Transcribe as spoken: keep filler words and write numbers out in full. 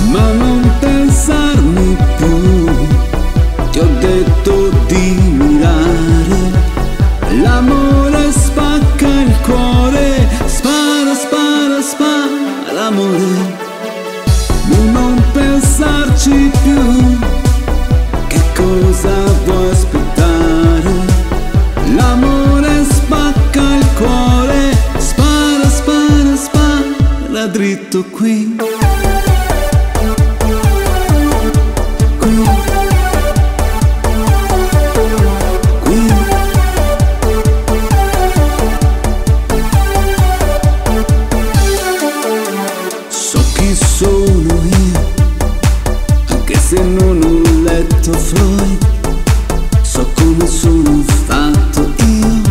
ma non pensarmi più. Ti ho detto di mirare, l'amore spacca il cuore, spara, spara, spara l'amore. Non pensarci più, che cosa vuoi aspettare? L'amore spacca il cuore, spara, spara, spara dritto qui. Sono io, anche se non ho letto Freud, so come sono fatto io,